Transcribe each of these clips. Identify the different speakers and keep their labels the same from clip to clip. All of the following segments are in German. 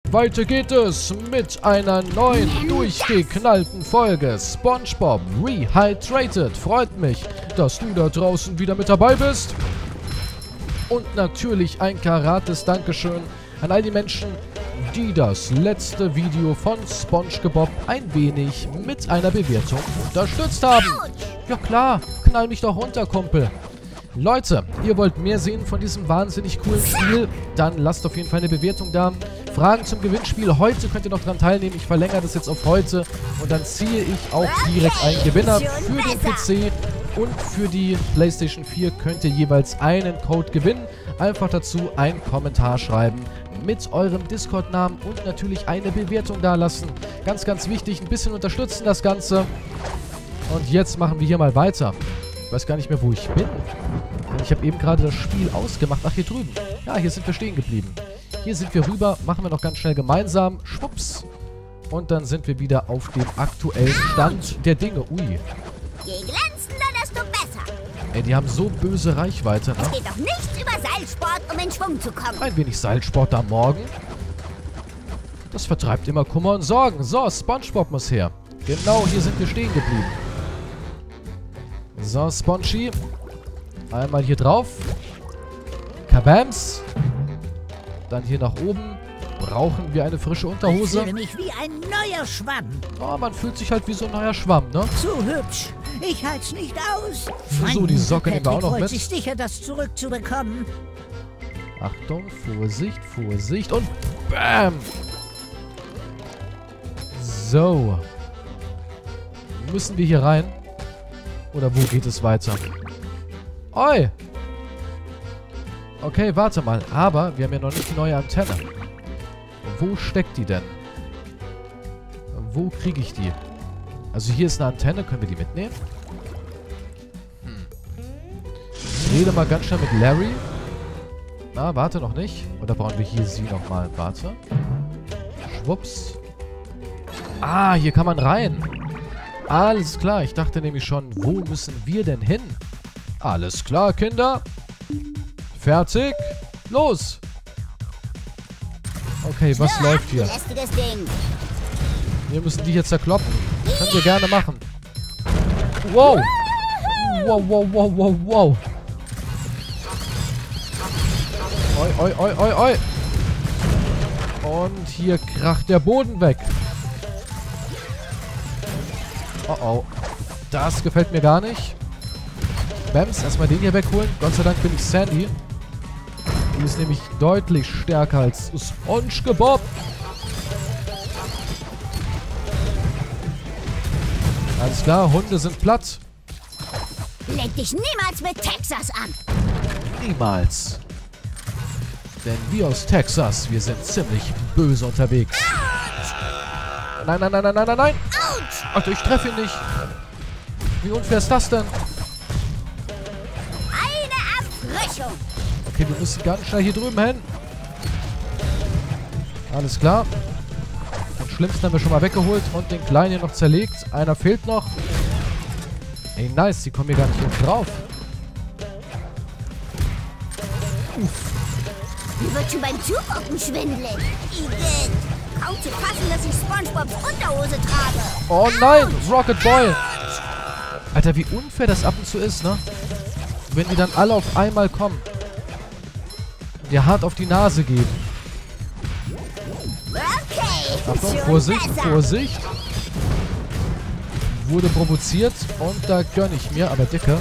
Speaker 1: Weiter geht es mit einer neuen, durchgeknallten Folge SpongeBob Rehydrated. Freut mich, dass du da draußen wieder mit dabei bist. Und natürlich ein karates Dankeschön an all die Menschen, die das letzte Video von SpongeBob ein wenig mit einer Bewertung unterstützt haben. Ja klar, knall mich doch runter, Kumpel. Leute, ihr wollt mehr sehen von diesem wahnsinnig coolen Spiel? Dann lasst auf jeden Fall eine Bewertung da. Fragen zum Gewinnspiel. Heute könnt ihr noch dran teilnehmen. Ich verlängere das jetzt auf heute. Und dann ziehe ich auch direkt einen Gewinner für den PC. Und für die PlayStation 4 könnt ihr jeweils einen Code gewinnen. Einfach dazu einen Kommentar schreiben mit eurem Discord-Namen und natürlich eine Bewertung dalassen. Ganz, ganz wichtig. Ein bisschen unterstützen das Ganze. Und jetzt machen wir hier mal weiter. Ich weiß gar nicht mehr, wo ich bin. Ich habe eben gerade das Spiel ausgemacht. Ach, hier drüben. Ja, hier sind wir stehen geblieben. Hier sind wir rüber. Machen wir noch ganz schnell gemeinsam. Schwupps. Und dann sind wir wieder auf dem aktuellen Stand der Dinge. Ui.
Speaker 2: Je glänzender, desto besser.
Speaker 1: Ey, die haben so böse Reichweite, ne?
Speaker 2: Es geht doch nicht über Seilsport, um in Schwung zu kommen.
Speaker 1: Ein wenig Seilsport am Morgen. Das vertreibt immer Kummer und Sorgen. So, SpongeBob muss her. Genau, hier sind wir stehen geblieben. So, Spongy. Einmal hier drauf. Kabams. Dann hier nach oben. Brauchen wir eine frische Unterhose.
Speaker 3: Ich fühle mich wie ein neuer Schwamm.
Speaker 1: Oh, man fühlt sich halt wie so ein neuer Schwamm, ne?
Speaker 3: Zu hübsch. Ich halt's nicht aus.
Speaker 1: So, die Socke nehmen wir auch noch
Speaker 3: freut
Speaker 1: mit.
Speaker 3: sich sicher, das zurückzubekommen.
Speaker 1: Achtung, Vorsicht, Vorsicht und BAM! So. Müssen wir hier rein? Oder wo geht es weiter? Oi! Okay, warte mal. Aber wir haben ja noch nicht die neue Antenne. Wo steckt die denn? Wo kriege ich die? Also hier ist eine Antenne. Können wir die mitnehmen? Ich rede mal ganz schnell mit Larry. Na, warte noch nicht. Oder brauchen wir hier sie nochmal? Warte. Schwupps. Ah, hier kann man rein. Alles klar. Ich dachte nämlich schon, wo müssen wir denn hin? Alles klar, Kinder. Fertig. Los. Okay, was läuft hier?
Speaker 2: Lästiges Ding.
Speaker 1: Wir müssen die hier zerkloppen. Können wir gerne machen. Wow. Wow, wow, wow, wow, wow. Oi, oi, oi, oi, oi. Und hier kracht der Boden weg. Oh, oh. Das gefällt mir gar nicht. Bams, erstmal den hier wegholen. Gott sei Dank bin ich Sandy. Die ist nämlich deutlich stärker als SpongeBob. Alles klar, Hunde sind platt.
Speaker 2: Leg dich niemals mit Texas an.
Speaker 1: Niemals. Denn wir aus Texas, wir sind ziemlich böse unterwegs. Nein, nein, nein, nein, nein, nein, nein. Ach, ich treffe ihn nicht. Wie unfair ist das denn?
Speaker 2: Eine Erfrischung.
Speaker 1: Okay, wir müssen ganz schnell hier drüben hin. Alles klar. Den Schlimmsten haben wir schon mal weggeholt und den Kleinen hier noch zerlegt. Einer fehlt noch. Ey, nice. Die kommen hier gar nicht hoch drauf. Uff.
Speaker 2: Mir wird schon beim Zugucken schwindelig. Igitt. Kaum zu fassen, dass ich SpongeBobs Unterhose trage.
Speaker 1: Oh nein, Rocket Boy. Alter, wie unfair das ab und zu ist, ne? Wenn die dann alle auf einmal kommen. Und dir hart auf die Nase geben.
Speaker 2: Okay.
Speaker 1: Achtung,
Speaker 2: schon
Speaker 1: Vorsicht,
Speaker 2: besser.
Speaker 1: Vorsicht. Wurde provoziert und da gönne ich mir, aber dicke.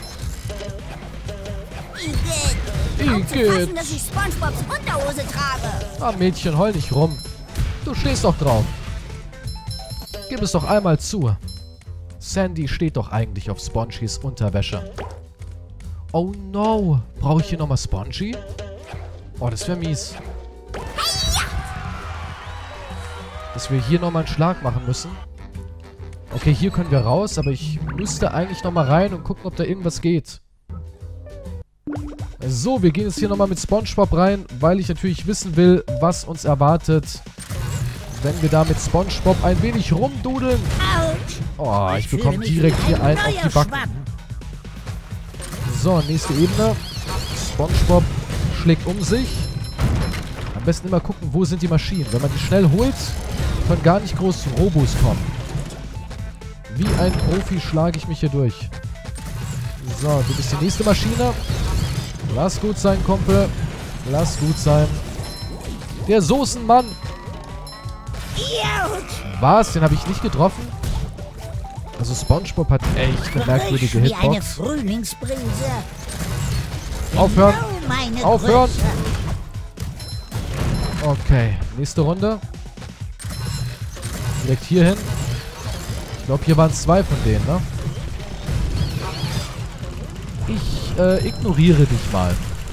Speaker 2: Igitt. Kaum zu fassen, dass ich SpongeBobs Unterhose trage.
Speaker 1: Ah, Mädchen, heul nicht rum. Du stehst doch drauf. Gib es doch einmal zu. Sandy steht doch eigentlich auf Spongies Unterwäsche. Oh no. Brauche ich hier nochmal Spongy? Oh, das wäre mies. Dass wir hier nochmal einen Schlag machen müssen. Okay, hier können wir raus, aber ich müsste eigentlich nochmal rein und gucken, ob da irgendwas geht. So, wir gehen jetzt hier nochmal mit SpongeBob rein, weil ich natürlich wissen will, was uns erwartet, wenn wir da mit SpongeBob ein wenig rumdudeln. Oh, ich bekomme direkt hier einen auf die Backen. So, nächste Ebene. SpongeBob schlägt um sich. besten immer gucken, wo sind die Maschinen. Wenn man die schnell holt, können gar nicht groß Robos kommen. Wie ein Profi schlage ich mich hier durch. So, du bist die nächste Maschine. Lass gut sein, Kumpel. Lass gut sein. Der Soßenmann. Was? Den habe ich nicht getroffen? Also SpongeBob hat echt eine merkwürdige
Speaker 3: Frisch wie eine
Speaker 1: Hitbox.
Speaker 3: Frühlingsbrise.
Speaker 1: Aufhören.
Speaker 3: Genau meine
Speaker 1: Aufhören.
Speaker 3: Größe.
Speaker 1: Okay, nächste Runde. Direkt hier hin. Ich glaube, hier waren es 2 von denen, ne? Ich ignoriere dich mal.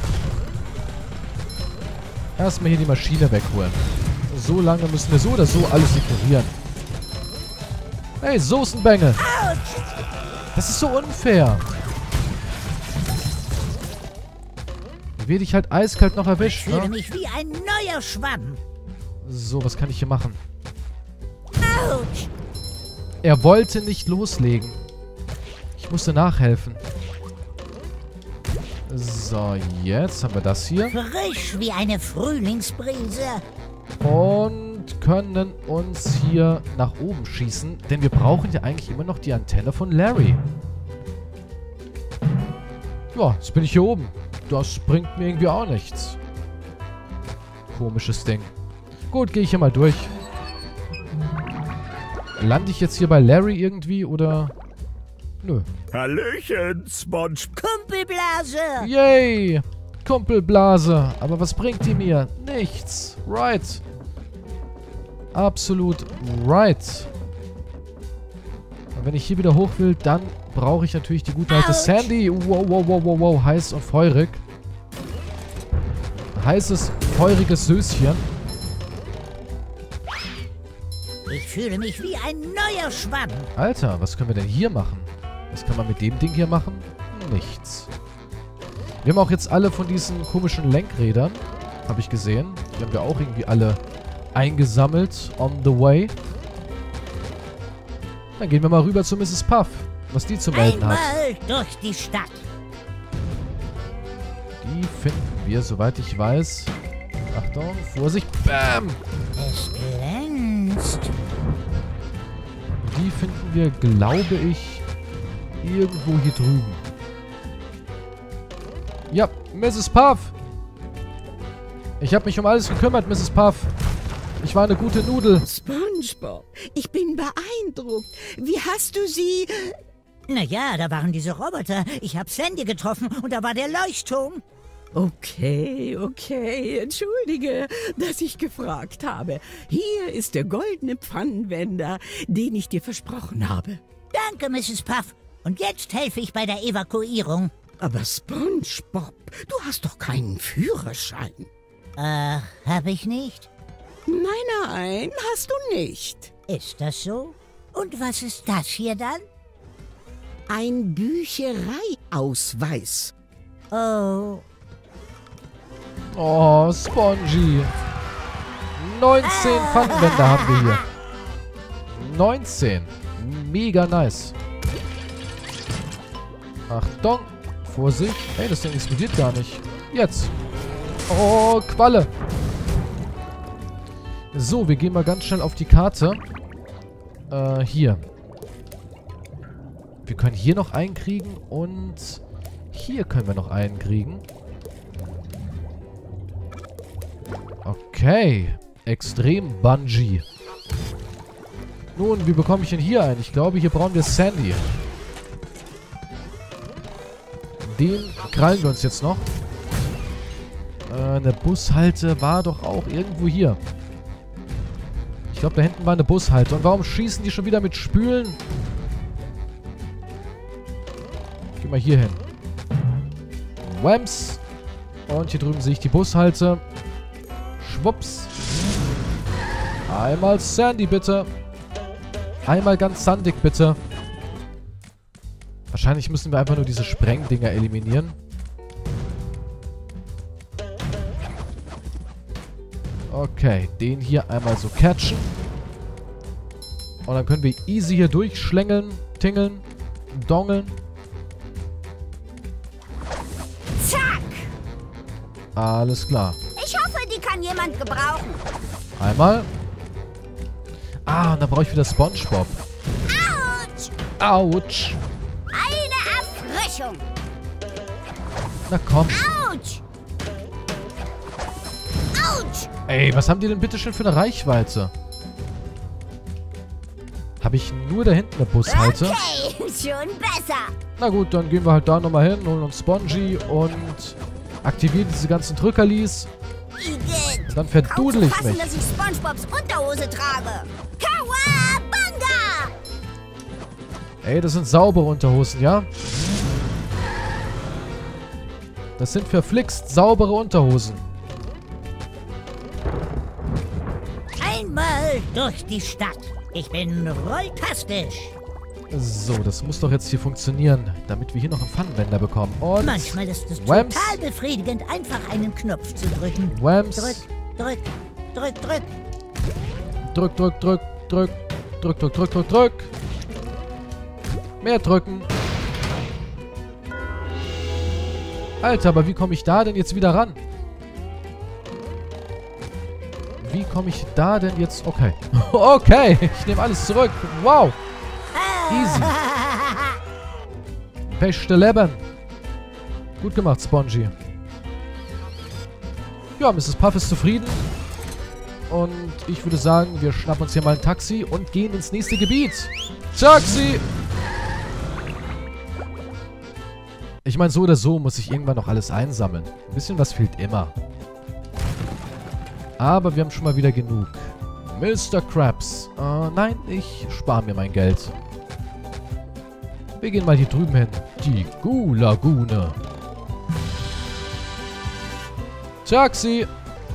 Speaker 1: Erstmal hier die Maschine wegholen. So lange müssen wir so oder so alles ignorieren. Hey, Soßenbengel. Das ist so unfair. Wie werde ich halt eiskalt noch
Speaker 3: Ich
Speaker 1: erwischt,
Speaker 3: fühle
Speaker 1: ne?
Speaker 3: mich wie ein neuer Schwamm.
Speaker 1: So, was kann ich hier machen?
Speaker 3: Autsch.
Speaker 1: Er wollte nicht loslegen. Ich musste nachhelfen. So, jetzt haben wir das hier.
Speaker 3: Frisch wie eine Frühlingsbrise.
Speaker 1: Und können uns hier nach oben schießen. Denn wir brauchen ja eigentlich immer noch die Antenne von Larry. Ja, jetzt bin ich hier oben. Das bringt mir irgendwie auch nichts. Komisches Ding. Gut, gehe ich hier mal durch. Lande ich jetzt hier bei Larry irgendwie oder... Nö.
Speaker 4: Hallöchen, Sponge.
Speaker 3: Kumpelblase.
Speaker 1: Yay! Kumpelblase. Aber was bringt die mir? Nichts. Right. Absolut right. Und wenn ich hier wieder hoch will, dann brauche ich natürlich die gute alte Sandy. Wow, wow, wow, wow, wow. Heiß und feurig. Heißes, feuriges Söschen.
Speaker 3: Ich fühle mich wie ein neuer Schwamm.
Speaker 1: Alter, was können wir denn hier machen? Was kann man mit dem Ding hier machen? Nichts. Wir haben auch jetzt alle von diesen komischen Lenkrädern. Habe ich gesehen. Die haben wir auch irgendwie alle eingesammelt. On the way. Dann gehen wir mal rüber zu Mrs. Puff. Was die zu melden hat.
Speaker 3: Einmal durch die Stadt.
Speaker 1: Die finden wir, soweit ich weiß. Achtung, Vorsicht. Bam!
Speaker 3: Es glänzt.
Speaker 1: Die finden wir, glaube ich, irgendwo hier drüben. Ja, Mrs. Puff. Ich habe mich um alles gekümmert, Mrs. Puff. Ich war eine gute Nudel.
Speaker 5: SpongeBob, ich bin beeindruckt. Wie hast du sie...
Speaker 3: Naja, da waren diese Roboter. Ich hab Sandy getroffen und da war der Leuchtturm.
Speaker 5: Okay, entschuldige, dass ich gefragt habe. Hier ist der goldene Pfannenwender, den ich dir versprochen habe.
Speaker 3: Danke, Mrs. Puff. Und jetzt helfe ich bei der Evakuierung.
Speaker 5: Aber SpongeBob, du hast doch keinen Führerschein.
Speaker 3: Hab ich nicht?
Speaker 5: Nein, hast du nicht.
Speaker 3: Ist das so? Und was ist das hier dann?
Speaker 5: Ein Büchereiausweis.
Speaker 3: Oh,
Speaker 1: Oh, Spongy. 19 Pfannenwender haben wir hier. 19. Mega nice. Achtung. Vorsicht. Ey, das Ding explodiert gar nicht. Jetzt. Oh, Qualle. So, wir gehen mal ganz schnell auf die Karte. Hier. Wir können hier noch einen kriegen und hier können wir noch einen kriegen. Okay. Extrem Bungee. Nun, wie bekomme ich denn hier einen? Ich glaube, hier brauchen wir Sandy. Den krallen wir uns jetzt noch. Eine Bushalte war doch auch irgendwo hier. Ich glaube, da hinten war eine Bushalte. Und warum schießen die schon wieder mit Spülen? Geh mal hier hin. Whams. Und hier drüben sehe ich die Bushalte. Schwupps. Einmal Sandy, bitte. Einmal ganz sandig, bitte. Wahrscheinlich müssen wir einfach nur diese Sprengdinger eliminieren. Okay, den hier einmal so catchen. Und dann können wir easy hier durchschlängeln, tingeln, dongeln.
Speaker 2: Zack!
Speaker 1: Alles klar.
Speaker 2: Ich hoffe, die kann jemand jemand gebrauchen.
Speaker 1: Einmal. Ah, und dann brauche ich wieder SpongeBob.
Speaker 2: Autsch!
Speaker 1: Autsch.
Speaker 2: Eine Erfrischung.
Speaker 1: Na komm.
Speaker 2: Autsch! Autsch!
Speaker 1: Ey, was haben die denn bitte schön für eine Reichweite? Habe ich nur da hinten eine Bushalte?
Speaker 2: Okay, schon besser.
Speaker 1: Na gut, dann gehen wir halt da nochmal hin, holen uns Spongy und aktivieren diese ganzen Drückerlis.
Speaker 2: Igitt.
Speaker 1: Dann verdudel ich
Speaker 2: Kaum zu
Speaker 1: mich.
Speaker 2: fassen, dass ich SpongeBobs Unterhose trage. Kawabanga!
Speaker 1: Ey, das sind saubere Unterhosen, ja? Das sind verflixt saubere Unterhosen.
Speaker 3: Einmal durch die Stadt. Ich bin rolltastisch.
Speaker 1: So, das muss doch jetzt hier funktionieren, damit wir hier noch einen Pfannenwender bekommen. Und
Speaker 3: Manchmal ist es
Speaker 1: Whams.
Speaker 3: total befriedigend, einfach einen Knopf zu drücken.
Speaker 1: Whams.
Speaker 3: Drück, drück, drück, drück.
Speaker 1: Drück, drück, drück, drück. Drück, drück, drück, drück, drück. Mehr drücken. Alter, aber wie komme ich da denn jetzt wieder ran? Wie komme ich da denn jetzt... Okay. Okay, ich nehme alles zurück. Wow. Easy. Beste Leben. Gut gemacht, Spongy. Ja, Mrs. Puff ist zufrieden. Und ich würde sagen, wir schnappen uns hier mal ein Taxi und gehen ins nächste Gebiet. Taxi! Ich meine, so oder so muss ich irgendwann noch alles einsammeln. Ein bisschen was fehlt immer. Aber wir haben schon mal wieder genug. Mr. Krabs. Nein, ich spare mir mein Geld. Wir gehen mal hier drüben hin. Die Goo-Lagune. Taxi!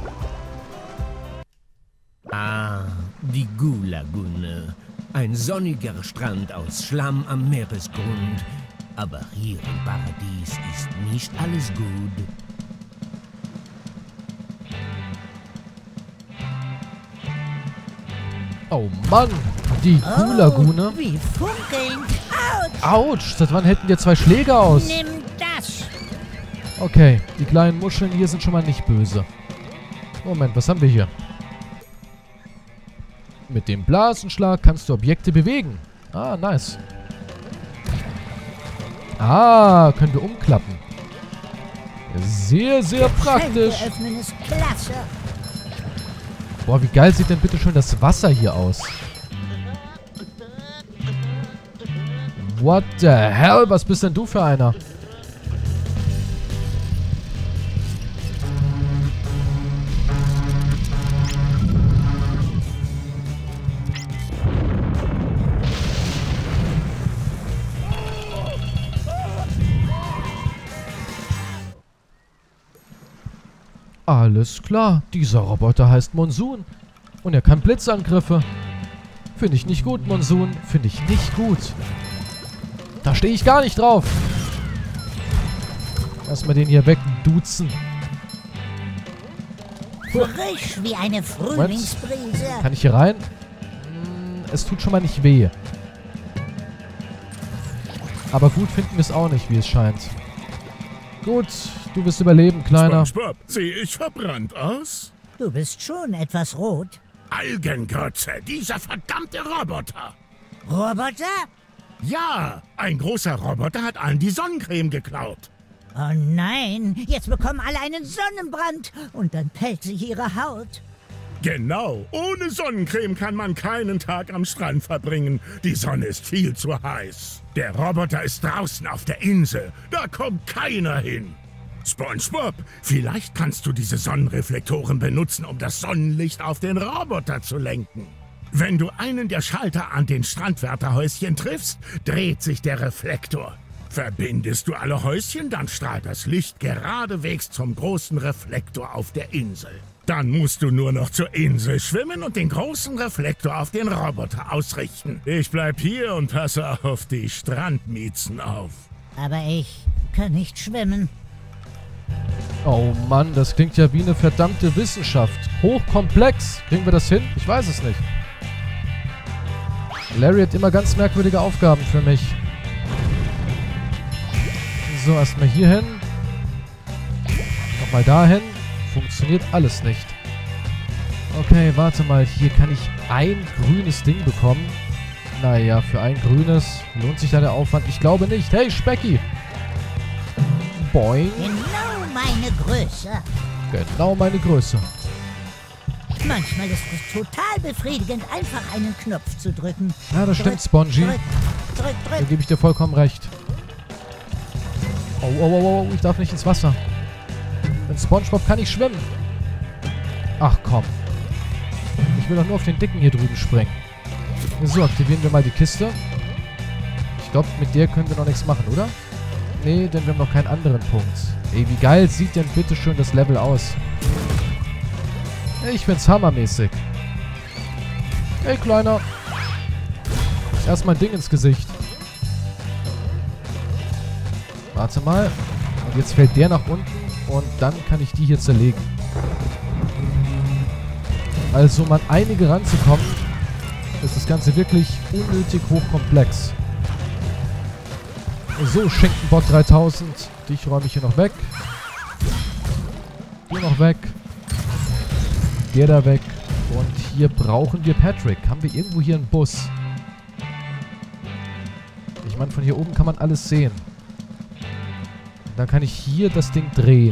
Speaker 6: Ah, die Goo-Lagune. Ein sonniger Strand aus Schlamm am Meeresgrund. Aber hier im Paradies ist nicht alles gut.
Speaker 1: Oh Mann, die Goo-Lagune.
Speaker 3: Oh, wie funkelnd. Autsch.
Speaker 1: Autsch, seit wann hätten wir 2 Schläge aus?
Speaker 3: Nimm das.
Speaker 1: Okay, die kleinen Muscheln hier sind schon mal nicht böse. Moment, was haben wir hier? Mit dem Blasenschlag kannst du Objekte bewegen. Ah, nice. Ah, können wir umklappen. Sehr, sehr praktisch.
Speaker 3: Schenke öffnen ist klasse.
Speaker 1: Boah, wie geil sieht denn bitte schön das Wasser hier aus? What the hell? Was bist denn du für einer? Alles klar, dieser Roboter heißt Monsun. Und er kann Blitzangriffe. Finde ich nicht gut, Monsun. Finde ich nicht gut. Da stehe ich gar nicht drauf. Erstmal den hier wegduzen.
Speaker 3: Frisch wie eine Frühlingsbrise.
Speaker 1: Kann ich hier rein? Es tut schon mal nicht weh. Aber gut finden wir es auch nicht, wie es scheint. Gut, du wirst überleben, Kleiner.
Speaker 4: SpongeBob, sehe ich verbrannt aus?
Speaker 3: Du bist schon etwas rot.
Speaker 4: Algengrütze, dieser verdammte Roboter!
Speaker 3: Roboter?
Speaker 4: Ja, ein großer Roboter hat allen die Sonnencreme geklaut.
Speaker 3: Oh nein, jetzt bekommen alle einen Sonnenbrand und dann pellt sich ihre Haut.
Speaker 4: Genau, ohne Sonnencreme kann man keinen Tag am Strand verbringen. Die Sonne ist viel zu heiß. Der Roboter ist draußen auf der Insel. Da kommt keiner hin. SpongeBob, vielleicht kannst du diese Sonnenreflektoren benutzen, um das Sonnenlicht auf den Roboter zu lenken. Wenn du einen der Schalter an den Strandwärterhäuschen triffst, dreht sich der Reflektor. Verbindest du alle Häuschen, dann strahlt das Licht geradewegs zum großen Reflektor auf der Insel. Dann musst du nur noch zur Insel schwimmen und den großen Reflektor auf den Roboter ausrichten. Ich bleib hier und passe auf die Strandmiezen auf.
Speaker 3: Aber ich kann nicht schwimmen.
Speaker 1: Oh Mann, das klingt ja wie eine verdammte Wissenschaft. Hochkomplex. Kriegen wir das hin? Ich weiß es nicht. Larry hat immer ganz merkwürdige Aufgaben für mich. So, erstmal hier hin. Nochmal dahin. Funktioniert alles nicht. Okay, warte mal. Hier kann ich ein grünes Ding bekommen. Naja, für ein grünes lohnt sich da der Aufwand. Ich glaube nicht. Hey, Specki. Boing.
Speaker 3: Genau meine Größe.
Speaker 1: Genau meine Größe.
Speaker 3: Manchmal ist es total befriedigend, einfach einen Knopf zu drücken.
Speaker 1: Ja, das stimmt, Spongy.
Speaker 3: Drück.
Speaker 1: Da gebe ich dir vollkommen recht. Oh, ich darf nicht ins Wasser. Mit SpongeBob kann ich schwimmen. Ach komm. Ich will doch nur auf den Dicken hier drüben springen. So, aktivieren wir mal die Kiste. Ich glaube, mit der können wir noch nichts machen, oder? Nee, denn wir haben noch keinen anderen Punkt. Ey, wie geil sieht denn bitte schön das Level aus? Ich find's hammermäßig. Ey, Kleiner. Erstmal ein Ding ins Gesicht. Warte mal. Und jetzt fällt der nach unten. Und dann kann ich die hier zerlegen. Also, um an einige ranzukommen, ist das Ganze wirklich unnötig hochkomplex. So, Schinkenbock 3000. Dich räume ich hier noch weg. Hier noch weg. Der da weg. Und hier brauchen wir Patrick. Haben wir irgendwo hier einen Bus? Ich meine, von hier oben kann man alles sehen. Dann kann ich hier das Ding drehen.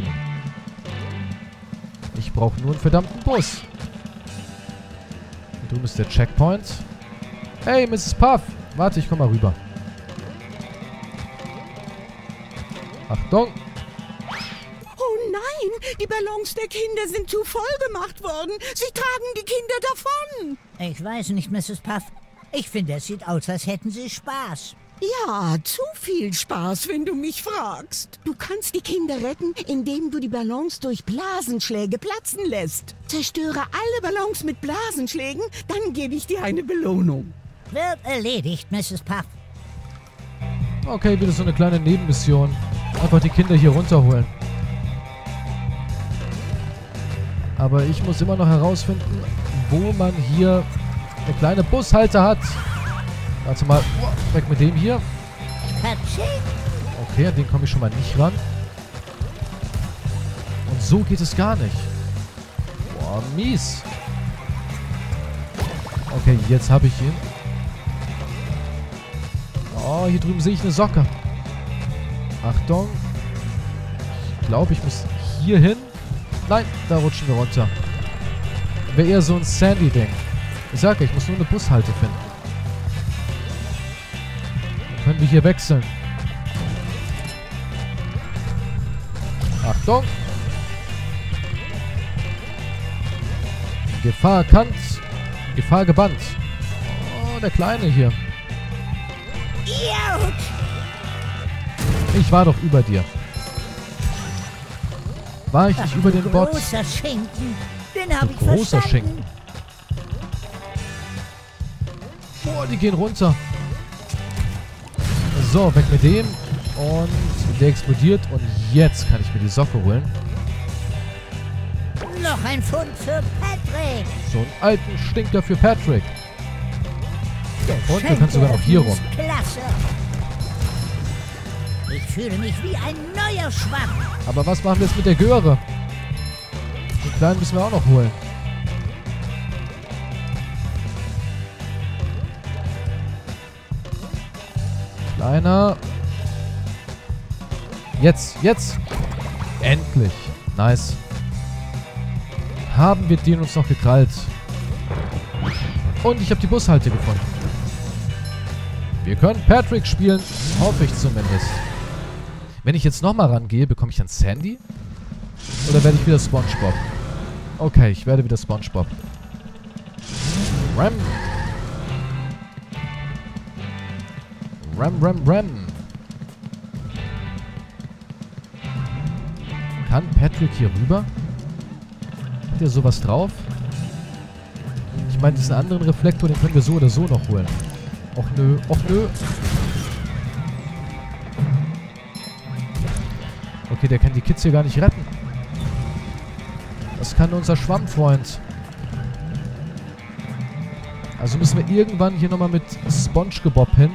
Speaker 1: Ich brauche nur einen verdammten Bus. Hier drüben ist der Checkpoint. Hey, Mrs. Puff. Warte, ich komme mal rüber. Achtung.
Speaker 5: Oh nein, die Ballons der Kinder sind zu voll gemacht worden. Sie tragen die Kinder davon.
Speaker 3: Ich weiß nicht, Mrs. Puff. Ich finde, es sieht aus, als hätten sie Spaß.
Speaker 5: Ja, zu viel Spaß, wenn du mich fragst. Du kannst die Kinder retten, indem du die Ballons durch Blasenschläge platzen lässt. Zerstöre alle Ballons mit Blasenschlägen, dann gebe ich dir eine Belohnung.
Speaker 3: Wird erledigt, Mrs. Puff.
Speaker 1: Okay, wieder so eine kleine Nebenmission. Einfach die Kinder hier runterholen. Aber ich muss immer noch herausfinden, wo man hier eine kleine Bushalte hat. Warte mal, weg mit dem hier. Okay, an den komme ich schon mal nicht ran. Und so geht es gar nicht. Boah, mies. Okay, jetzt habe ich ihn. Oh, hier drüben sehe ich eine Socke. Achtung. Ich glaube, ich muss hier hin. Nein, da rutschen wir runter. Wäre eher so ein Sandy-Ding. Ich sage, ich muss nur eine Bushalte finden. Dann können wir hier wechseln. Achtung. Gefahr erkannt. Gefahr gebannt. Oh, der Kleine hier. Ich war doch über dir. War ich nicht über den Bot?
Speaker 3: Großer Schinken. Den habe ich
Speaker 1: Großer
Speaker 3: verstanden.
Speaker 1: Schinken. Boah, die gehen runter. So, weg mit dem. Und der explodiert. Und jetzt kann ich mir die Socke holen.
Speaker 3: Noch ein Pfund für Patrick.
Speaker 1: So einen alten Stinker für Patrick. Und der kann sogar noch hier rum.
Speaker 3: Klasse. Ich fühle mich wie ein neuer Schwamm.
Speaker 1: Aber was machen wir jetzt mit der Göre? Den Kleinen müssen wir auch noch holen. Kleiner. Jetzt. Endlich. Nice. Haben wir den uns noch gekrallt. Und ich habe die Bushalte gefunden. Wir können Patrick spielen. Hoffe ich zumindest. Wenn ich jetzt nochmal rangehe, bekomme ich dann Sandy? Oder werde ich wieder SpongeBob? Okay, ich werde wieder SpongeBob. Ram. Ram. Kann Patrick hier rüber? Hat der sowas drauf? Ich meine, diesen anderen Reflektor, den können wir so oder so noch holen. Och nö. Okay, der kann die Kids hier gar nicht retten. Das kann unser Schwammfreund. Also müssen wir irgendwann hier nochmal mit SpongeBob hin.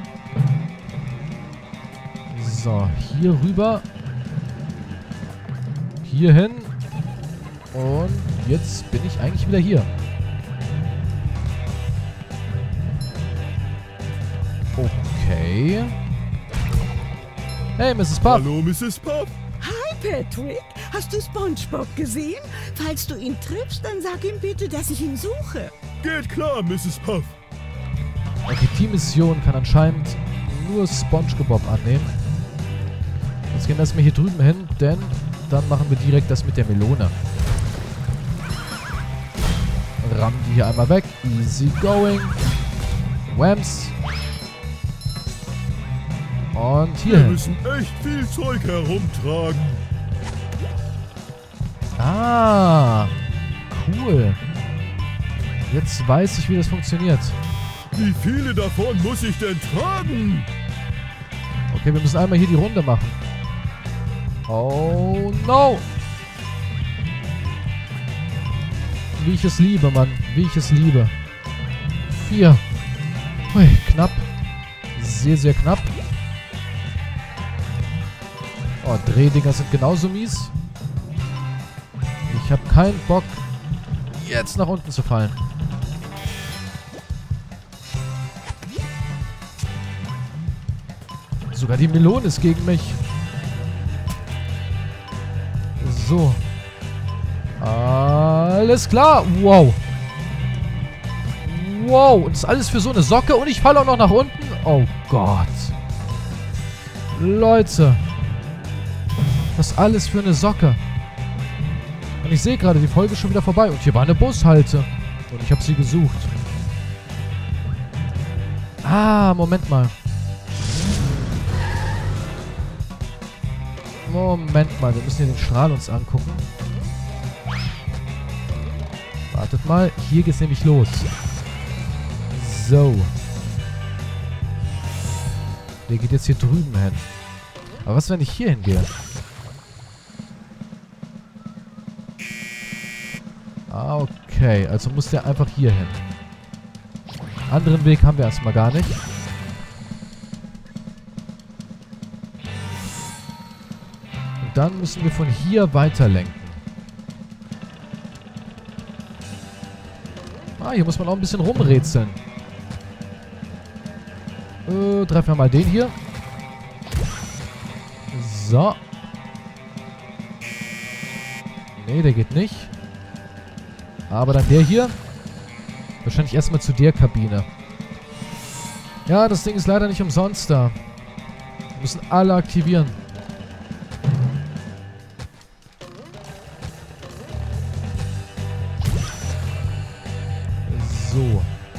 Speaker 1: So, hier rüber. Hier hin. Und jetzt bin ich eigentlich wieder hier. Okay. Hey, Mrs. Puff.
Speaker 4: Hallo, Mrs. Puff.
Speaker 5: Hi, Patrick. Hast du SpongeBob gesehen? Falls du ihn triffst, dann sag ihm bitte, dass ich ihn suche.
Speaker 4: Geht klar, Mrs. Puff.
Speaker 1: Okay, die Mission kann anscheinend nur SpongeBob annehmen. Jetzt gehen wir erstmal hier drüben hin, denn dann machen wir direkt das mit der Melone. Rammen die hier einmal weg. Easy going. Whams. Und hier
Speaker 4: Wir
Speaker 1: hin.
Speaker 4: müssen echt viel Zeug herumtragen.
Speaker 1: Ah, cool. Jetzt weiß ich, wie das funktioniert.
Speaker 4: Wie viele davon muss ich denn tragen?
Speaker 1: Okay, wir müssen einmal hier die Runde machen. Oh, no. Wie ich es liebe, Mann. Wie ich es liebe. 4. Hui, knapp. Sehr, sehr knapp. Oh, Drehdinger sind genauso mies. Ich habe keinen Bock, jetzt nach unten zu fallen. Sogar die Melone ist gegen mich. So. Alles klar. Wow. Wow. Und das alles für so eine Socke. Und ich falle auch noch nach unten. Oh Gott. Leute. Das alles für eine Socke. Und ich sehe gerade, die Folge ist schon wieder vorbei. Und hier war eine Bushalte. Und ich habe sie gesucht. Ah, Moment mal. Moment mal, wir müssen hier den Strahl uns angucken. Wartet mal, hier geht's nämlich los. So. Der geht jetzt hier drüben hin. Aber was, wenn ich hier hingehe? Ah, okay. Also muss der einfach hier hin. Anderen Weg haben wir erstmal gar nicht. Und dann müssen wir von hier weiter lenken. Ah, hier muss man auch ein bisschen rumrätseln. Treffen wir mal den hier. So. Nee, der geht nicht. Aber dann der hier. Wahrscheinlich erstmal zu der Kabine. Ja, das Ding ist leider nicht umsonst da. Wir müssen alle aktivieren. So.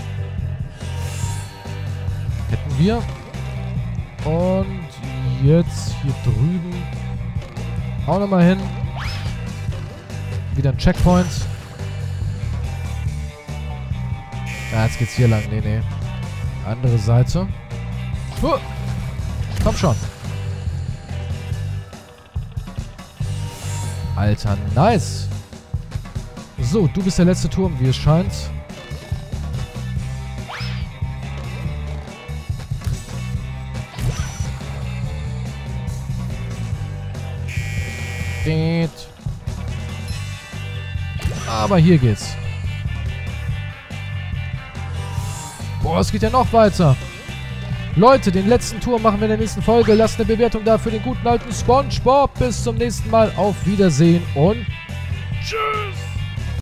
Speaker 1: Hätten wir. Und jetzt hier drüben. Auch nochmal hin. Wieder ein Checkpoint. Ja, jetzt geht's hier lang. Nee, nee. Andere Seite. Komm schon. Alter, nice. So, du bist der letzte Turm, wie es scheint. Geht. Aber hier geht's. Boah, es geht ja noch weiter. Leute, den letzten Turm machen wir in der nächsten Folge. Lasst eine Bewertung da für den guten alten SpongeBob. Bis zum nächsten Mal. Auf Wiedersehen und tschüss.